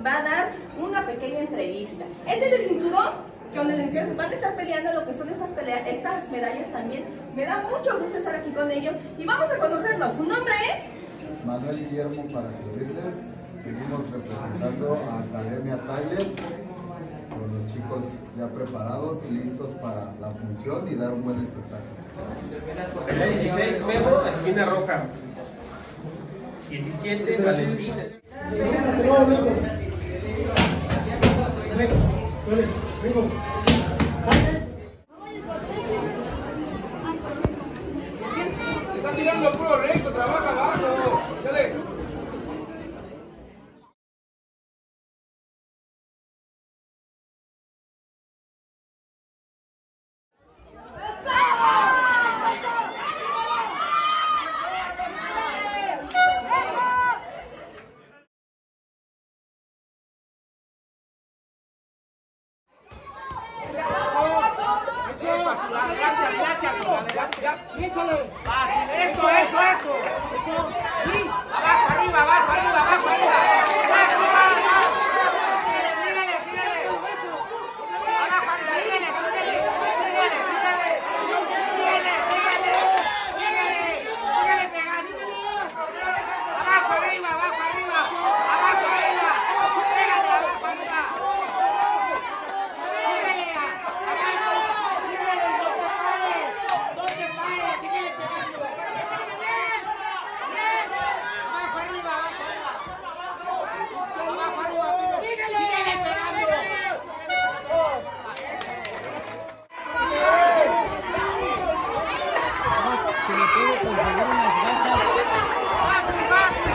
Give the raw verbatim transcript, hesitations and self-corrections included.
va a dar una pequeña entrevista. Este es el cinturón con el que van a estar peleando lo que son estas, peleas, estas medallas también. Me da mucho gusto estar aquí con ellos y vamos a conocerlos. ¿Su nombre es? Manuel Guillermo, para servirles. Venimos representando a Academia Tyler, con los chicos ya preparados y listos para la función y dar un buen espectáculo. Pelea dieciséis, Memo, esquina roja. diecisiete, Valentín. Vengo. Está tirando puro recto, trabaja abajo. Dale. Eso, eso, eso. Sí. Abajo, arriba, abajo, arriba, abajo, arriba. Síguele, síguele. Abajo, arriba, síguele, síguele. Síguele, síguele. Síguele, síguele. Síguele, síguele pegando. Abajo, arriba, abajo, arriba. Abajo, arriba. Pégale, abajo, arriba. Síguele, abajo. Síguele, no te pares. No te pares, síguele pegando. Abajo, arriba, abajo, arriba. Abajo, arriba, pero síguele pegando. Se le puede conseguir unas gasas. Fácil, fácil.